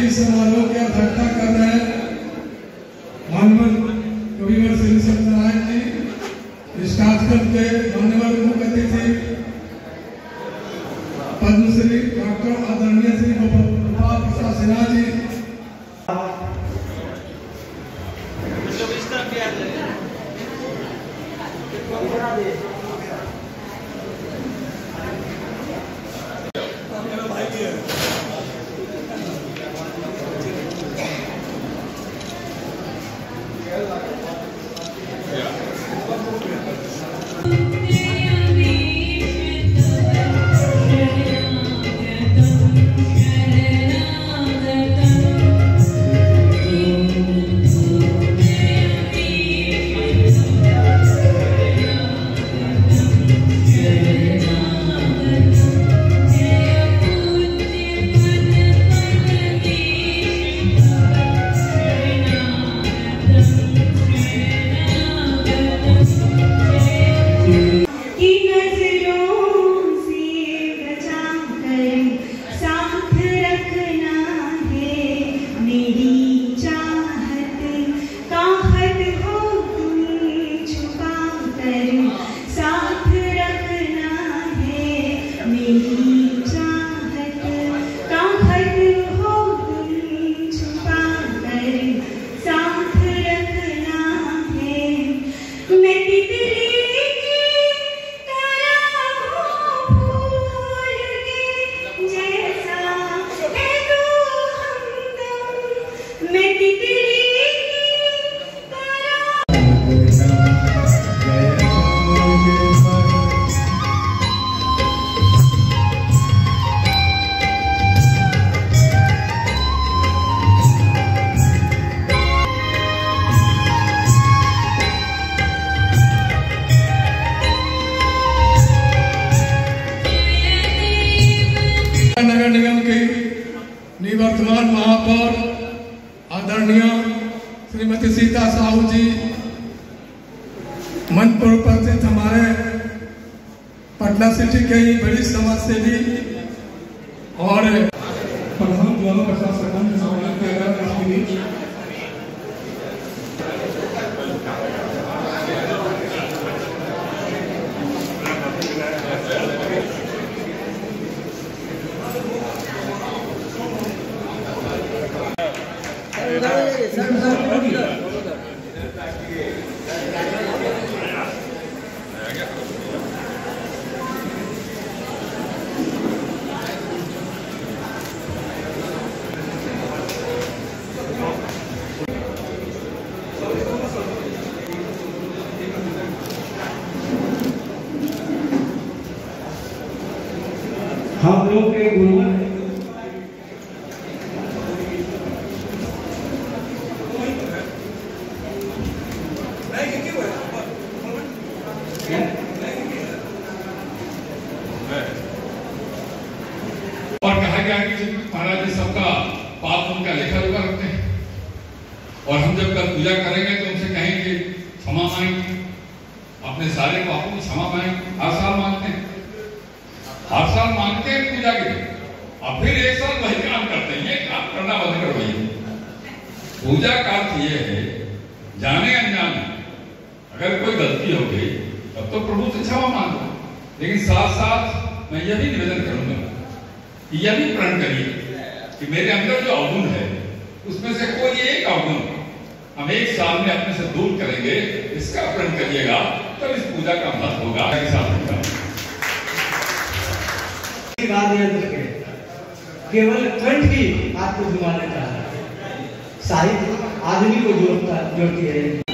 इस समारोह की अध्यक्षता कर रहे हैं माननीय कविवर श्री सत्यनारायण जी, इस कार्यक्रम के मान्यवर मुख्य अतिथि पद्मश्री डॉक्टर आदरणीय श्री गोपाल प्रसाद सिन्हा जी, नगर निगम के निवर्तमान महापौर आदरणीय श्रीमती सीता साहू जी, मंच पर उपस्थित हमारे पटना सिटी के ही बड़ी समाज सेवी और प्रधान द्वारा प्रशासन हम लोग के गुरु और कहा गया कि महाराज जी सबका पाप उनका लेखा जोखा रखते हैं और हम जब कल पूजा करेंगे तो उनसे कहेंगे क्षमा मांगेंगे, अपने सारे पापों की क्षमा मांगेंगे। हर साल मांगते हैं, हर साल मांगते हैं पूजा के लिए, और फिर एक साल वही काम करते हैं। ये काम करना बंद करो। ये पूजा का अर्थ ये है, जाने अनजाने अगर कोई गलती हो गई तब तो प्रभु से क्षमा मांगो, लेकिन साथ साथ मैं यह भी निवेदन करूंगा कि यह भी प्रण करिए कि मेरे अंदर जो अवगुण है उसमें से कोई एक अवगुण हम एक साल में अपने से दूर करेंगे, इसका प्रण करिएगा, तब इस पूजा का महत्व होगा। केवल कंठ ही आपको घुमाने का साहित्य आदमी को जोड़ती है।